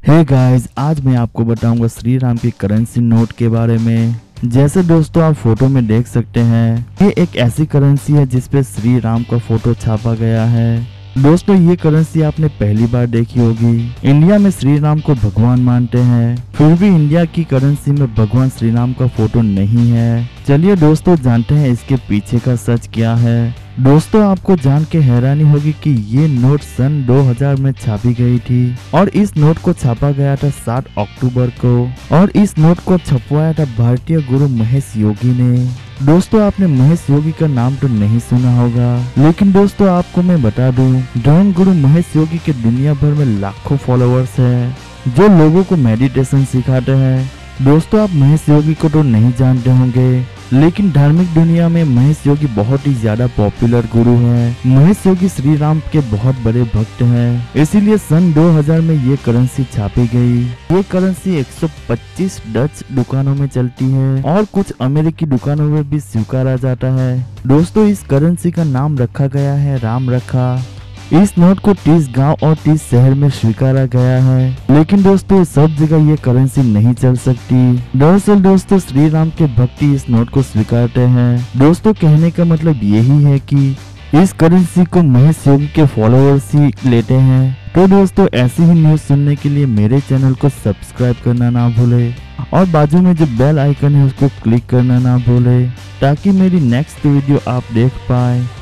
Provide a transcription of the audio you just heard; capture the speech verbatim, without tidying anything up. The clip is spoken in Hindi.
हे गाइस, आज मैं आपको बताऊंगा श्री राम की करेंसी नोट के बारे में। जैसे दोस्तों आप फोटो में देख सकते हैं, ये एक ऐसी करेंसी है जिसपे श्री राम का फोटो छापा गया है। दोस्तों ये करेंसी आपने पहली बार देखी होगी। इंडिया में श्री राम को भगवान मानते हैं, फिर भी इंडिया की करेंसी में भगवान श्री राम का फोटो नहीं है। चलिए दोस्तों जानते हैं इसके पीछे का सच क्या है। दोस्तों आपको जान के हैरानी होगी कि ये नोट सन दो हज़ार में छापी गई थी और इस नोट को छापा गया था सात अक्टूबर को और इस नोट को छपवाया था भारतीय गुरु महेश योगी ने। दोस्तों आपने महेश योगी का नाम तो नहीं सुना होगा, लेकिन दोस्तों आपको मैं बता दूं, धर्म गुरु महेश योगी के दुनिया भर में लाखों फॉलोअर्स हैं जो लोगों को मेडिटेशन सिखाते हैं। दोस्तों आप महेश योगी को तो नहीं जानते होंगे, लेकिन धार्मिक दुनिया में महेश योगी बहुत ही ज्यादा पॉपुलर गुरु हैं। महेश योगी श्री राम के बहुत बड़े भक्त हैं, इसीलिए सन दो हज़ार में ये करेंसी छापी गई। ये करेंसी एक सौ पच्चीस डच दुकानों में चलती है और कुछ अमेरिकी दुकानों में भी स्वीकारा जाता है। दोस्तों इस करेंसी का नाम रखा गया है राम रखा। इस नोट को तीस गांव और तीस शहर में स्वीकारा गया है, लेकिन दोस्तों सब जगह ये करेंसी नहीं चल सकती। दरअसल दोस्तों श्री राम के भक्ति इस नोट को स्वीकारते हैं। दोस्तों कहने का मतलब यही है कि इस करेंसी को महेश योगी के फॉलोअर्स ही लेते हैं। तो दोस्तों ऐसी ही न्यूज सुनने के लिए मेरे चैनल को सब्सक्राइब करना ना भूले और बाजू में जो बेल आइकन है उसको क्लिक करना ना भूले, ताकि मेरी नेक्स्ट वीडियो आप देख पाए।